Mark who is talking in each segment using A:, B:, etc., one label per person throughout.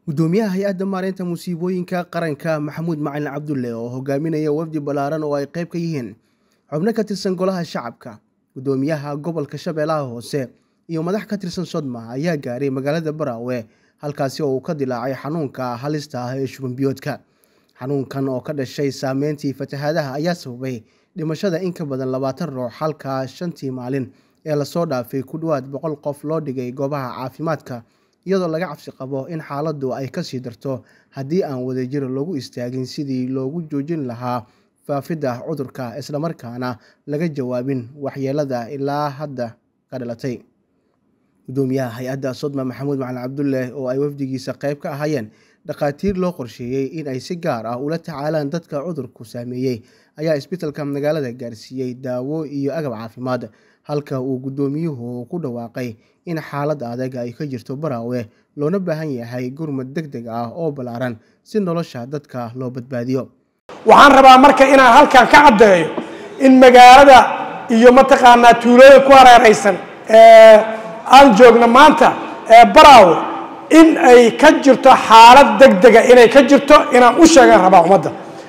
A: gudoomiyaha hay'adda maareynta musiibooyinka qaranka Maxamuud Macalin Cabdulle oo hogaaminaya wafdi balaaran oo ay qayb ka yihiin xubno ka tirsan golaha shacabka, gudoomiyaha gobolka Shabeellaha Hoose iyo madax ka tirsan Sodma ayaa gaaray magaalada Baraawe halkaasi oo uu ka dilaacay xanuunka halista ah ee shuban biyoodka. Xanuunkan oo ka dhashay saameyntii fatahaadaha ayaa sababay dhimashada in ka badan 20 ruux halka shantii maalin ee la soo dhaafay ku dhawaad 100 qof loo dhigay goobaha caafimaadka iyadoo laga cabsi qabo in xaaladdu ay ka sii darto haddii aan wadajir loogu istaagin sidii loogu joojin lahaa faafidda cudurka isla markaana laga jawaabin waxyeelada ilaa hadda ka dhalatay. Gudoomiyaha hay'adda Sodma Maxamuud Macalin Cabdulle oo ay wafdigiisa qayb ka ahaayeen dhaqaatiir loo qorsheeyay in ay si gaar ah ula tacaalaan dadka cudurku saameeyay ayaa isbitaalka magaalada gaarsiiyay daawo iyo agab caafimaad halka uu gudoomiyuhu ku dhawaaqay in xaalad adag ay ka jirto Baraawe loona baahan yahay gurmad degdeg ah oo balaaran si nolosha dadka loo badbaadiyo.
B: waxaan rabaa marka inaan halkan ka cadeeyo in magaalada iyo mataqaanaa tuulooyin ku hareeraysan aan joogno maanta Baraawe in ay ka jirto xaalad degdeg ah inay ka jirto inaan u sheegan rabaa ummadda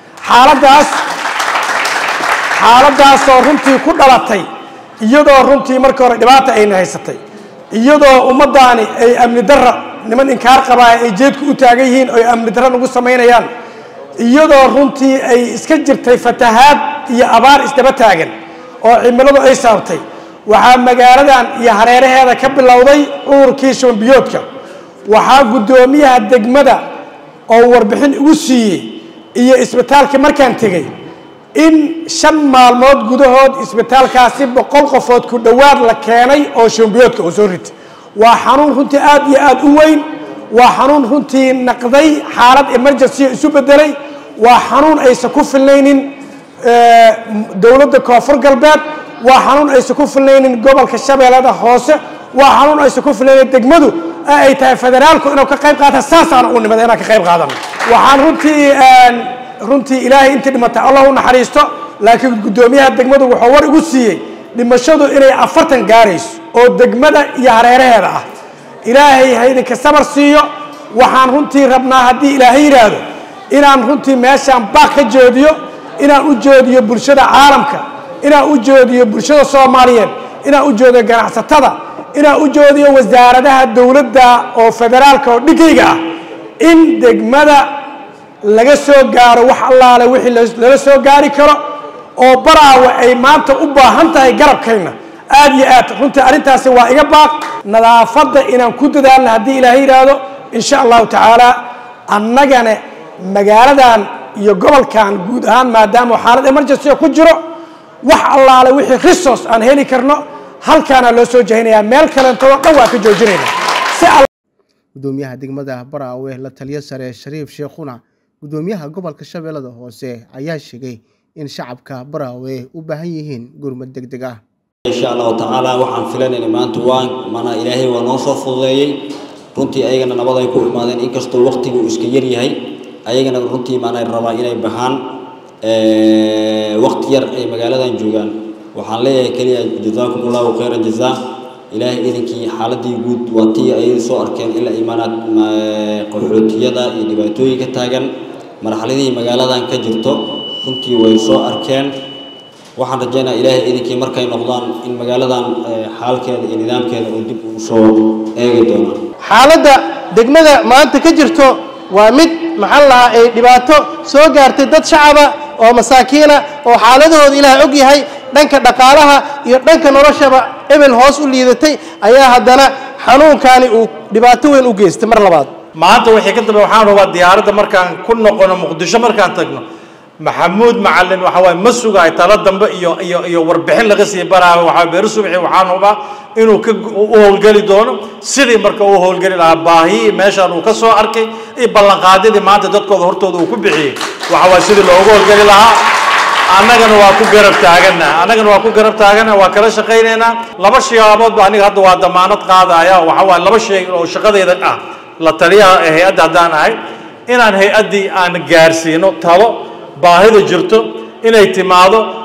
B: xaaladaas oo runtii ku dhalatay iyadoo runtii markii hore dhibaato ayna haysatay iyadoo ummadaani ay amni darro niman inkaar qabaa ay jeedku u taagan yihiin oo amni darro nagu sameynayaan iyadoo runtii ay iska jirtay fatahaad iyo abaar isdaba taagan oo cimiladu ay sababtay waxaa magaaladan iyo hareeraheeda ka bilowday cudurkii shuban biyoodka waxaa gudoomiyaha degmada oo warbixin ugu siiyey iyo isbitaalkii markaan tegey in 5 maalmood gudahood isbitaalkaasi 100 qofood ku dhawaad la keenay oo shuban biyoodka oo soo ritay waa xanuun runtii aad iyo aad u weyn waa xanuun runtii naqday xaalad emergency isu bedelay waa xanuun aysan ku filnaynin dawladda koonfur galbeed waa xanuun aysan ku filnaynin gobolka Shabeellaha Hoose waa xanuun aysan ku filnaynin degmadu ay tahay federaalku inuu ka qayb qaato saasaan u nimad inaan ka qayb qaadano waxaan runtii ilaahay intii dhimatay Allah u naxariisto laakiin gudoomiyaha degmadu wuxuu war ugu siiyey dhimashadu inay 40 gaarayso oo degmada iyo hareeraheeda ah ilaahay haydinka sabar siiyo waxaan runtii rabnaa haddii ilaahay yiraahdo inaan runtii meeshaan baaq ka jeediyo inaan u jeediyo bulshada caalamka inaan u jeediyo bulshada Soomaaliyeed inaan u jeediyo ganacsatada inaan u jeediyo wasaaradaha dawladda oo federaalka oo dhigayga ah in degmada laga soo gaaro wax allaale wixii laga soo gaari karo oo Baraawe ay maanta u baahan tahay garabkayna aad iyo aad runtii arintaasi waa iga baaq nadaafadda inaan ku dadaalno haddii ilaahay yiraahdo insha Allah taala annagana magaaladan iyo gobolkan guud ahaan maadaama xaalad emergency ku jiro wax allaale wixii resource aan heli karno halkaana loo soo jeedinayaa meel kale oo dhan waa ka joojinayna
A: gudoomiyaha degmada Baraawe la taliye sare Shariif Sheekhuna gudoomiyaha gobolka Shabeellaha Hoose ayaa sheegay in shacabka Baraawe u baahan yihiin gurmad degdeg ah
C: insha Allah taala waxaan filaynaa maanta waan mana ilaahay waa noo soo fududeeyay runtii ayagana nabad ay ku imaadeen inkastoo waqtigu iska yar yahay ayagana runtii maana rabaa inay baxaan waqti yar ay magaaladan joogaan waxaan leeyahay kaliya jazaakumullahu khayran jazaa ilaahay idinkii xaaladii guud watii ay soo arkeen ilaa iimaanad qaxootiyada iyo dhibaatooyinka taagan marxaladii magaaladan ka jirto runtii way soo arkeen waxaan rajaynayaa ilaahay idinkii markay noqdaan in magaaladan xaalkeeda iyo nidaamkeeda uu dib u soo eegi doono
D: xaaladda degmada maanta ka jirto waa mid maxallaha ay dhibaato soo gaartay dad shacaba oo masaakiina oo xaaladooda ilaahay og yahay dhanka dhaqaalaha iyo dhanka noloshaba ebel hoos u liidatay ayaa haddana xanuunkaani uu dhibaato weyn u geystay mar labaad
E: maanta wixii ka dambe waxaan rabaa diyaaradda markaan ku noqono Muqdisho markaan tagno Maxamuud Macalin waxa way masuugay tala dambe iyo warbixin laga sii Baraawe waxa beer subaxii waxaan hubaa inuu ka howlgali doono sidii marka uu howlgali lahaa baahi meeshaan uu ka soo arkay iyo ballan qaadidii maanta dadkooda hortooda uu ku bixiyay waxa way sidii loogu howlgali lahaa annagana waa ku garab taagana waa kala shaqeynayna laba shayaabood aniga hadda waa damaanad qaadaya waxa way laba shay oo shaqadeeda ah la taliyaha hay'adda hadaan ahay inaan hay'adii aan gaarsiino talo baahida jirto inay timaado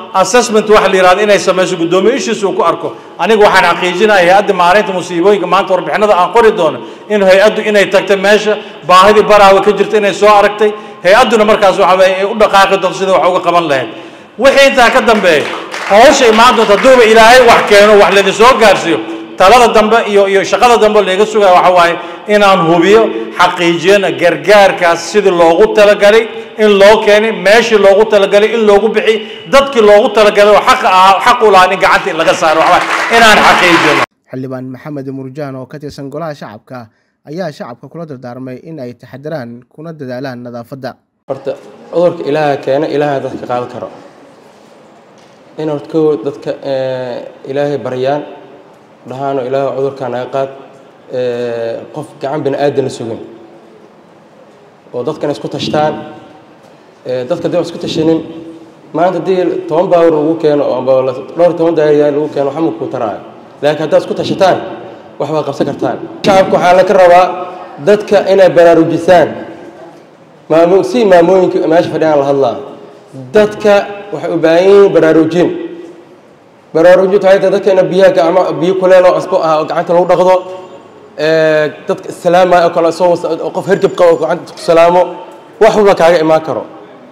E: assessment waxa la yiraahdo inay sameeyso gudoomiye ishiisu ku arko aniga waxaan xaqiijinayaa hay'adda maareynta musiibooyinka maanta warbixinada aan qori doono in hay'addu inay tagtay meesha baahidii baraawe ka jirta inay soo aragtay hay'adduna markaas waxa ay u dhaqaaqi doonto sida wax uga qaban lahayd wixii intaa ka dambeeyay hawsha imaan doonta duuba ilaahay wax keeno wax la soo gaarsiyo talada dambe iyo shaqada dambe laga sugaa waxa waaye inaan hubiyo xaqiijiyana gargaarkaas sidii loogu talagalay in loo keenay meeshii loogu talagalay in loogu bixi dadkii loogu talagalay oo xaq u lahaa in gacanta laga saaro waxa inaan xaqiijino
A: xildhibaan maxamed murjaan oo ka tirsan golaha shacabka ayaa shacabka kula dardaarmay in ay taxadiraan kuna dadaalaan nadaafadda
F: horta cudurka ilaaha keena ilaaha dadka qaad karo in horta dadka ilaahay baryaan dhahaano ilaaha cudurka naga qaad qof gacan bini aadan sugin oo dadkan isku tashtaan dadka dib isku tashanin maanta dii 10 baawr ugu keeno oo dhowr 10 daayay ugu keeno waxa ku taraayo laakiin haddaad isku tashataan wax waa qabsan kartaan shacabku waxa la ka rabaa dadka inay baraarujisaan maamooyinka meesha fadhiyaan la hadlaa dadka waxay u baahan yihiin baraarujintu waxay tahay dadka in biyo kuleel oo cusbo ah oo gacanta lagu dhaqdo dadka salaama oo kala soo qof hergab qabo gacanta ku salaamo wax walba kaaga imaan karo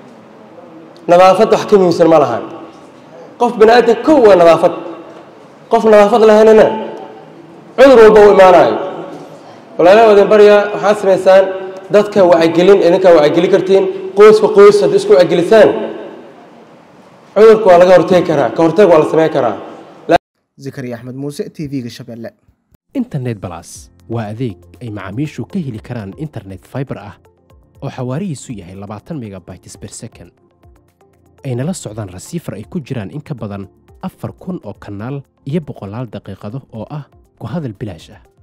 F: nadaafad wax ka muhiimsan ma lahan qof bini aadan kow waa nadaafad qof nadaafad lahaynna cudur walba u imaanayo walaalaha wadin barya waxaa sameysaan dadka wacyigelin idinka wacyigelin kartiin qoyska qoys hadii isku wacyigelisaan cudurka waa laga hortagi karaa ka hortag waa la sameyn karaa
A: Zakariya Axmed Muuse TV-ga Shabeelle
G: internet plus waa adeeg ay macaamiishu ka heli karaan internet fiber ah oo xawaarihiisu yahay 20 megabytes per second ayna la socdaan rasiifar ay ku jiraan in ka badan 4,000 oo kanaal iyo 100 daqiiqado oo ah ku hadal bilaash ah